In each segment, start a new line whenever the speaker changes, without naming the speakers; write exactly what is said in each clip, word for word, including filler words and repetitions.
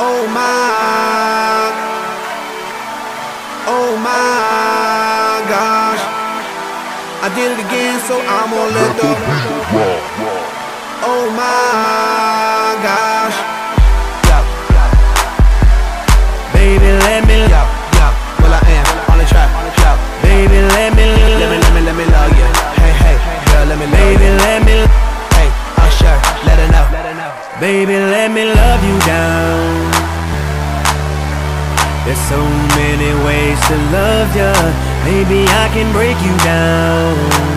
Oh my, oh my gosh, I did it again, so I'm gonna let the. Oh my gosh, baby, let me love, yeah, well I am on the track, yeah. Baby, let me, let me, let me, let me love you. Hey, hey, girl, let me, baby, let me, hey, Usher, let her know. Baby, let me love you down. There's so many ways to love ya. Maybe I can break you down.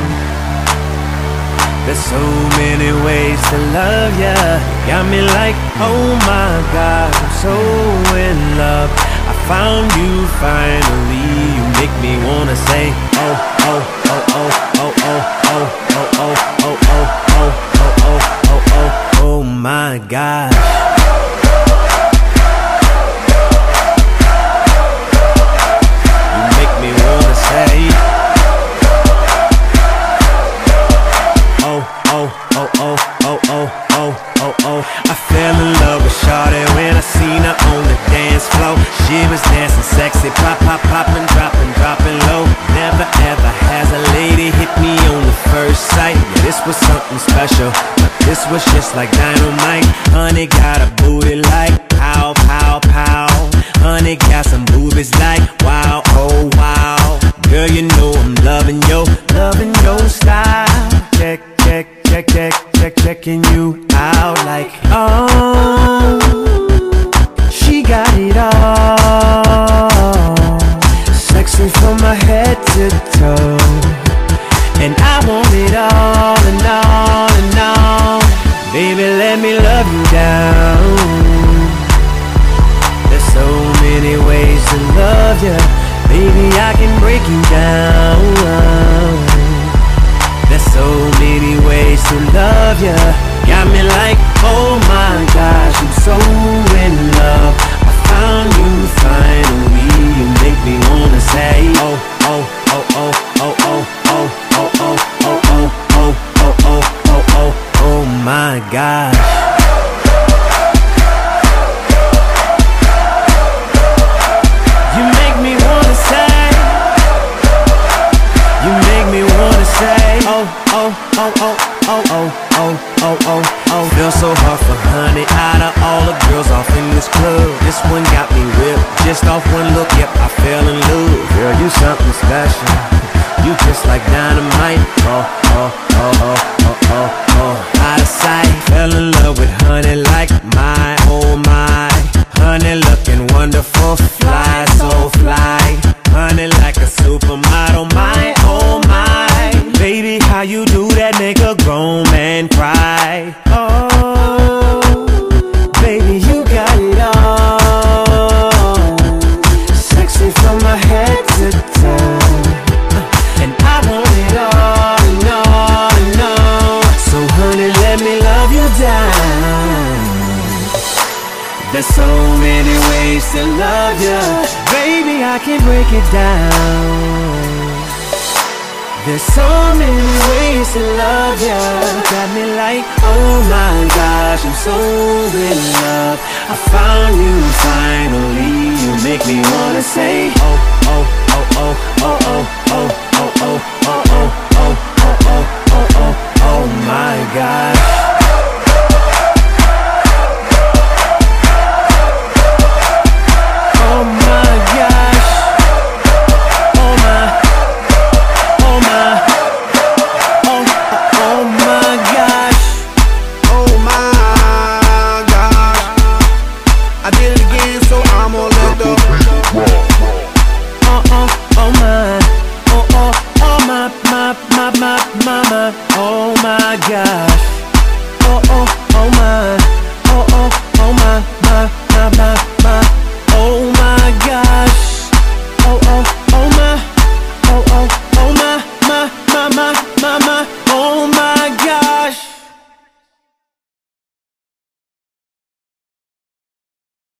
There's so many ways to love ya. Got me like, oh my God, I'm so in love. I found you finally. You make me wanna say, oh, oh, oh, oh, oh, oh, oh, oh, oh, oh, oh, oh, oh, oh, oh, oh, oh my God. I fell in love with Shawty when I seen her on the dance floor. She was dancing sexy, pop, pop, poppin', droppin', droppin' low. Never ever has a lady hit me on the first sight. Yeah, this was something special, but this was just like dynamite. Honey got a booty like pow, pow, pow. Honey got some boobies like wow, oh wow. Girl, you know I'm loving yo, loving your style. Check, check, check, check, check, checking you out like, oh, she got it all. Sexy from my head to toe, and I want it all and all and all. Baby, let me love you down. There's so many ways to love ya. Baby, I can break you down. There's so many ways to love ya. Got me like, oh my gosh, I'm so in love. I found you finally. You make me wanna say, oh, oh, oh, oh, oh, oh, oh, oh, oh, oh, oh, oh, oh, oh, oh, oh, oh my gosh. You make me wanna say, you make me wanna say, oh, oh, oh, oh, oh, oh, oh, oh, oh, oh. Feel so hard for honey. Out of all the girls off in this club, this one got me whipped. Just off one look, yep, I fell in love. Girl, you something special. You just like dynamite. Oh, oh, oh, oh, oh, oh, oh. Out of sight, fell in love with honey like my, oh my. Honey looking wonderful, fly, so fly. Honey like a supermodel, my, oh my. Baby, how you do that make a grown man cry? Oh, baby, you got it all. Sexy from my head to toe, and I want it all and all and all. So honey, let me love you down. There's so many ways to love ya. Baby, I can break it down. There's so many ways to love ya. Got me like, oh my gosh, I'm so in love. I found you finally. You make me wanna say, oh, oh, oh, oh, oh, oh, oh, oh, oh, oh, oh, oh, oh, oh, oh, oh my gosh. Oh my God.